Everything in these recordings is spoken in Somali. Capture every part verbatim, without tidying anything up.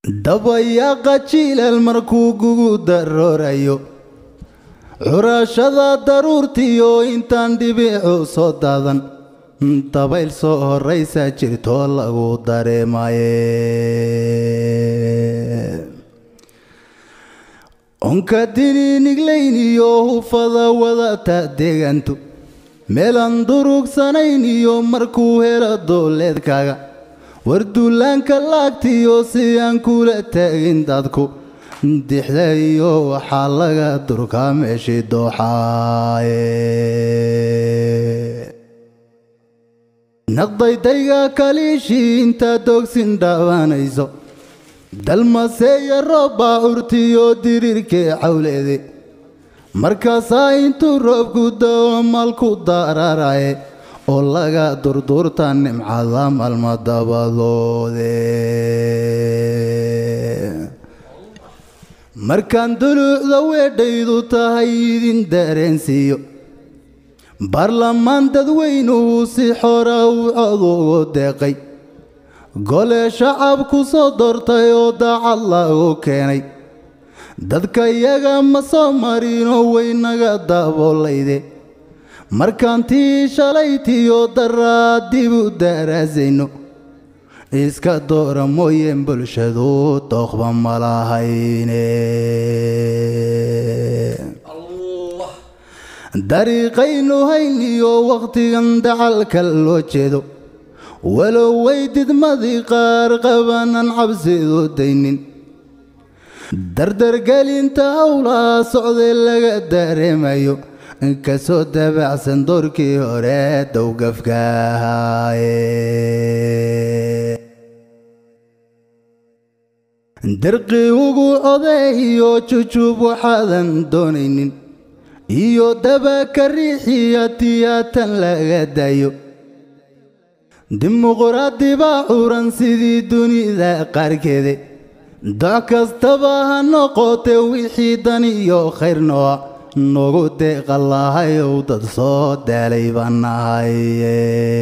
دبيا قتيل المركوغو دروريو عراشدا ضرورتيو انتان دبيعو صدادن دبيل سو رئيسا جرتو لغو داريمايه انكا ديني نغلينيو فضا وضا تاديغانتو ميلان دروك سانينيو مركو هيلا دوليد كاغا وردولانka laagtiyo siyaan kula taagin dadku dixdayo waxa laga durka meeshii dooxaaye naqdaydayga kaliishi inta dogsin dhaawanayso dalmaseeya rooba urtiyo dirirkee xawleede markaasaa intuu roobku dao malku dararaye oo laga durdurta nimcada maalma dabadoode markaan dulucda weedhaydu tahay idin dareensiiyo baarlamaan dadweynuhu si xora u cod ugu deeqay gole shacabku soo doortay oo daacad lagu keenay dadka iyaga ma soo marino waynaga daboolayde markaantii shalaytiyo daraadibu daraasayno iska doora mooyeen bulshadu tooqba malahayne dariiqaynu hayniyo waqtigan dacalka loo jeedo walow weydidmadii qaar qabanan cabsidu daynin dardargelinta howlaha socday laga dareemayo kasoo dabacsan doorkii hore dowgafkaahaye dirqii ugu odeeyo jujub waxaadan doonaynin iyo dabaka riixiyatiyaatan laga dayo dimuqraadi baa curan sidii dunida qaarkeede doc kastaba ha noqote wixii dan iyo khayr nooa noogu deeqa lahayow dad soo daalay baan nahaye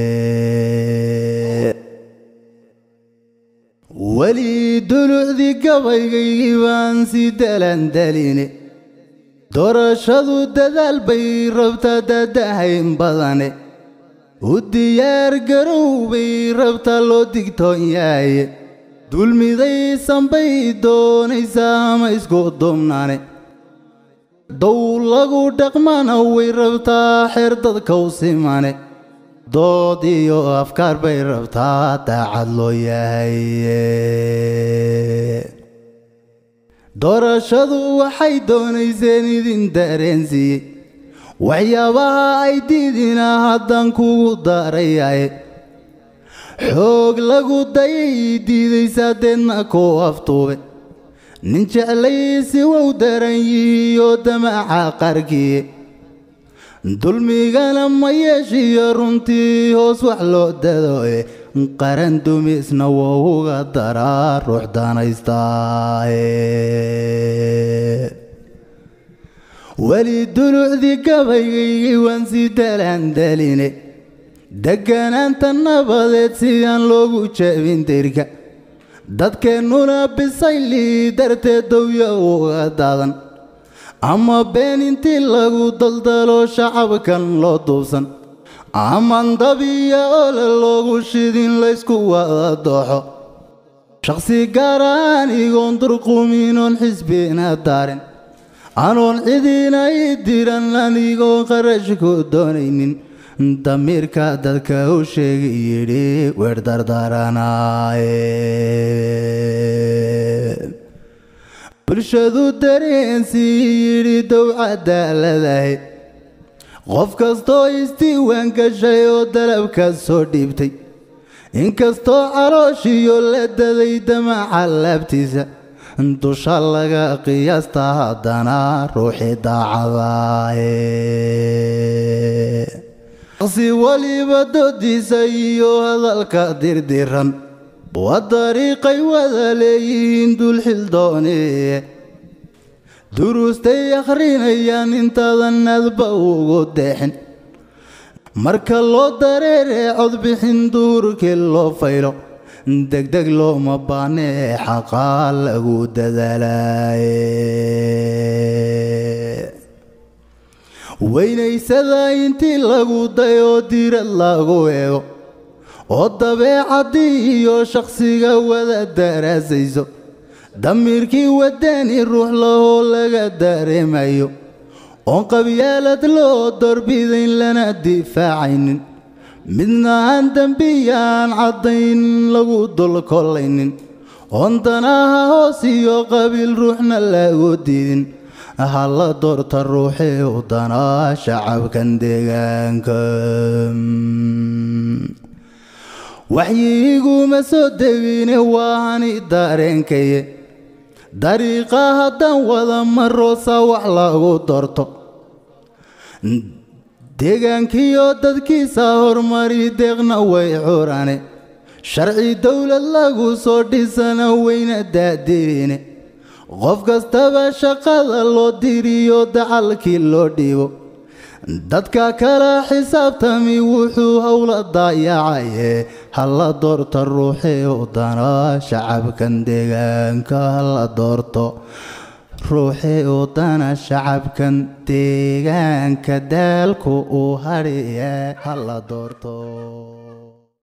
weli dulucdii gabaygaygii baan sii dalandaline doorashadu dadaal bay rabtaa dadahayn badane u diyaar garow bay rabtaa loo digtoon yahaye dulmidaysan bay doonaysaa ama isku dumnaane dow lagu dhaqmana way rabtaa xeer dadka u simane dood iyo afkaar bay rabtaa daacad loo yahaye doorashadu waxay doonayseen idin dareensiiyey waxyaabaha ay diidina haddaan kugu darayaye xoog lagu dayay diidaysaa deedna ku aftuube nin jeclaysi wow daran yihiyo damaca qarkiye dulmigana ma yeeshiyo runtii hoos wax loo dadoe qaran dumisna wou uga daraa ruux danaystaaye weli dulucdii gabaygaygii waan sii dalandaline deganaanta nabadeed si aan loogu jabin dirka dadkeennuna bisayli darteed dowya uga daadan ama been intii lagu daldalo shacabkan loo duubsan aman dabiya ole loogu shidin laysku wada dooxo shaqsi gaar ahaan igoon durquminoon xisbina daarin anoon cidina i diran anigoon qarash ku doonaynin damiirka dadka u sheegay yidhi weer dardaranaaye bulshadu dareensi yidhi dow cadaaladahay qof kastoo isdiiwaan gashay oo dalabka soo dhiibtay inkastoo calooshiyo la daday damaca laabtiisa dusha laga qiyaasta haddana ruuxii daacadaaye si waliba doodiisa iyo hadalka dirdiran waa dariiqay wada leeyihiin dulxildoonee duruustay akhrinayaan intaadan adba ugu deexin marka loo dareere cod bixin duurkii loo faylo degdeg looma baahne xaqaa lagu dadaalaaye weynaysada intii lagu dayo diirad lagu eego oo dabeecadii iyo shakhsiga wada daraasayso damiirkii wadani ruux lahoo laga dareemayo oon qabyaalad loo dorbidayn lana difaacaynin midna aan dembiyaan caddayn lagu dulkolaynin oon danaha hoos iyo qabiil ruuxna lagu diidin halla doorta ruuxee u danaa shacabkan deegaanka waxyiguma soo degine waani dareenkaye dariiqa haddaan wada maroosa wax lagu doorto deegaankiyo dadkiisa horumari deeqna way curane sharci dowlad lagu soo dhisana wayna daadiine qof kastaba shaqada loo diriyo dacalkii loo dhiibo dadka kala xisaabtami wuxuu howla daayacaye halla doorta ruuxee u danaa shacabkan deegaanka halla doorto ruuxee u dana shacabkan deegaanka daalku uu hadhiye halla doorto